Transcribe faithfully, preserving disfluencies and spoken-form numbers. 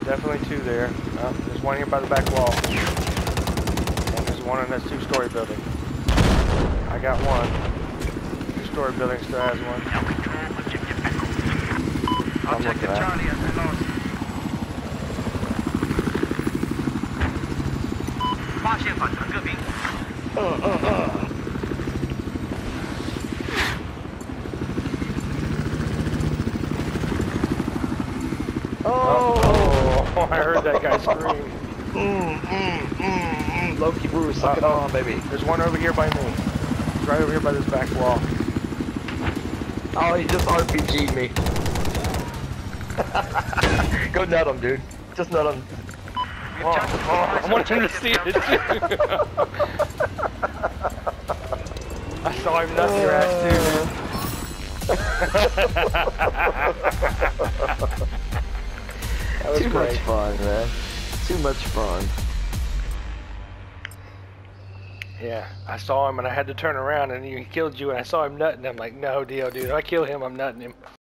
Definitely two there. Oh, there's one here by the back wall. And there's one in that two-story building. I got one. Two-story building still has one. Objective Charlie has been lost. 发现反坦克兵。 Uh, uh, uh. Oh, oh, I heard that guy scream. Mm, mm, mm, mm. Loki Bruce, suck it on, baby. There's one over here by me. He's right over here by this back wall. Oh, he just R P G'd me. Go nut him, dude. Just nut him. Oh, oh, I want him to see it too. I saw him nut your ass too, man. That was Too great. much fun, man. Too much fun. Yeah, I saw him and I had to turn around and he killed you and I saw him nutting. I'm like, no deal, dude. If I kill him, I'm nutting him.